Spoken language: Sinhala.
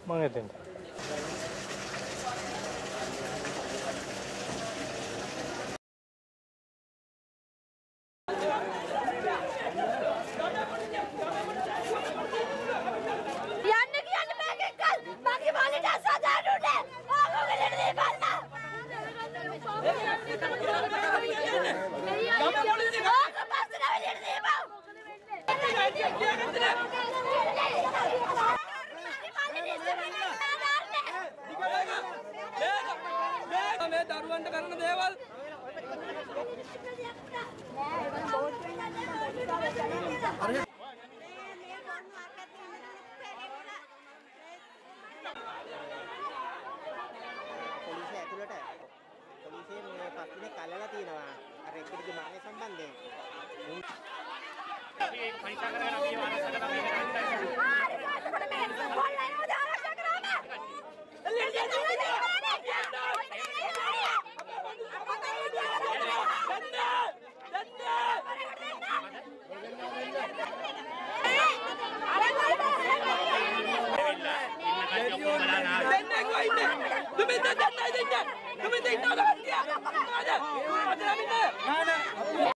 මම එතෙන්ට. මේ දරුවන්ට කරන දේවල් පොලිසිය ඇතුළට පොලිසියෙන් මේ පස් දිනක් අල්ලලා තියෙනවා අර එක්කෙනෙක් මාගේ සම්බන්ධයෙන් අපි පරීක්ෂා කරගෙන අපි ආරක්ෂක තමයි Nana